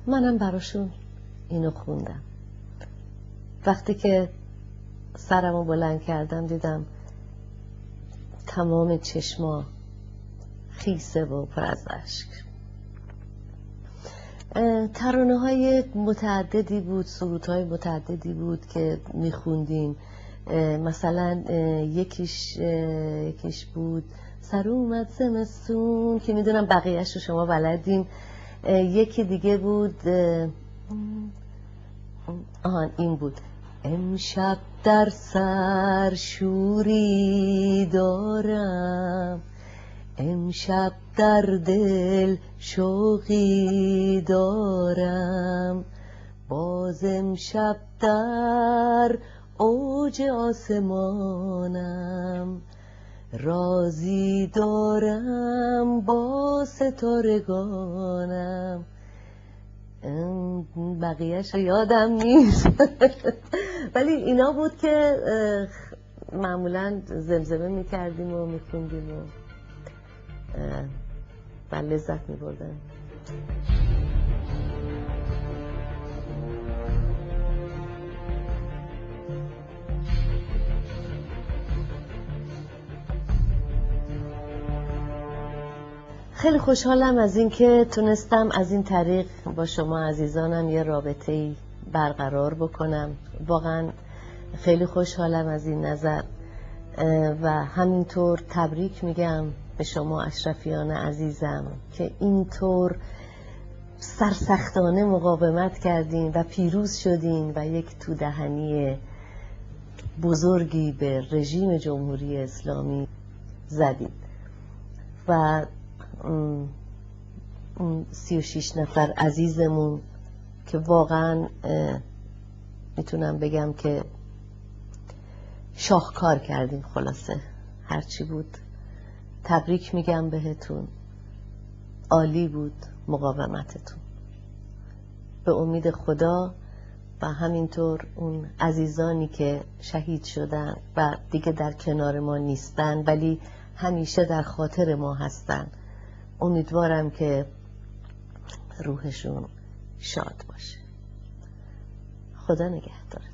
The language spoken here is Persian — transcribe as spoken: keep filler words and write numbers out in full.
منم براشون اینو خوندم. وقتی که سرمو بلند کردم دیدم تمام چشما خیسه و پر از اشک. ترانه های متعددی بود، سرودهای متعددی بود که میخوندیم. مثلا یکیش یکیش بود سر اومد زمستون که میدونم بقیهش رو شما بلدین. یکی دیگه بود، آهان این بود، امشب در سر شوری دارم، امشب در دل شوقی دارم، باز امشب در اوج آسمانم، رازی دارم با ستارگانم. بقیهش رو یادم نیست ولی اینا بود که معمولا زمزمه میکردیم و میخوندیم و و لذت میبردم. خیلی خوشحالم از اینکه تونستم از این طریق با شما عزیزانم یه رابطه‌ای برقرار بکنم. واقعا خیلی خوشحالم از این نظر و همینطور تبریک میگم به شما اشرفیان عزیزم که اینطور سرسختانه مقاومت کردین و پیروز شدین و یک تو دهنی بزرگی به رژیم جمهوری اسلامی زدید و اون سی و شیش نفر عزیزمون که واقعا میتونم بگم که شاهکار کردیم. خلاصه هرچی بود تبریک میگم بهتون، عالی بود مقاومتتون. به امید خدا و همینطور اون عزیزانی که شهید شدن و دیگه در کنار ما نیستن ولی همیشه در خاطر ما هستن، امیدوارم که روحشون شاد باشه. خدا نگهدار.